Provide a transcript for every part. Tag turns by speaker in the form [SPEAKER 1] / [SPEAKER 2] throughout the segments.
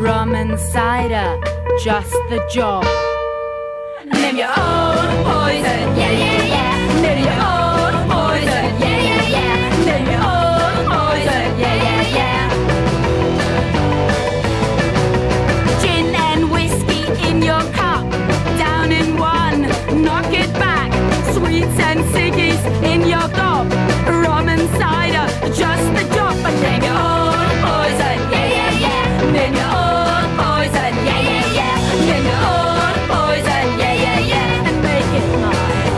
[SPEAKER 1] rum and cider, just the job. Name your own poison, yeah, yeah, yeah. Name your own poison, yeah, yeah, yeah. Name your own poison, yeah, yeah, yeah. Gin and whiskey in your cup, down in one, knock it back. Sweets and ciggies in your gob, rum and cider, just the job. But name your own poison, yeah, yeah, yeah. Name your own poison, yeah, yeah, yeah. Name your own poison, yeah, yeah, yeah. And make it mine.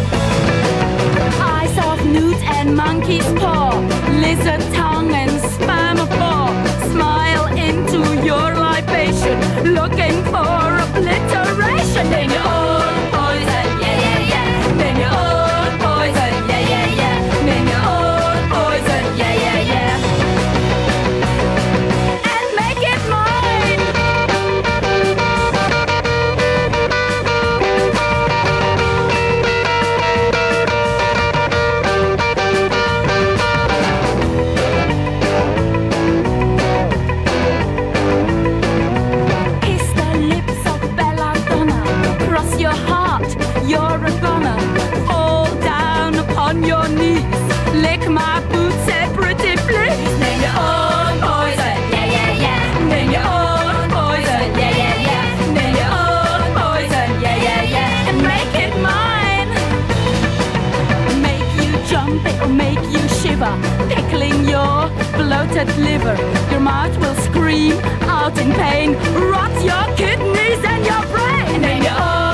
[SPEAKER 1] Eyes of newt and monkey's paw, lizard tongue and spermivore. Smile into your libation, looking for obliteration. Name your own poison, yeah, yeah, yeah. Name your own poison, yeah, yeah, yeah. Name your own poison, yeah, yeah, yeah. And make it mine. Kiss the lips of belladonna, cross your heart, you're a goner. Fall down upon your knees, lick my boots, say pretty please. Name your own poison, yeah, yeah, yeah. Name your own poison, yeah, yeah, yeah. Name your own poison, yeah, yeah, yeah. And make it mine. Make you jump, it'll make you shiver, pickling your bloated liver. Your mouth will scream out in pain, rot your kidneys and your brain. Name your own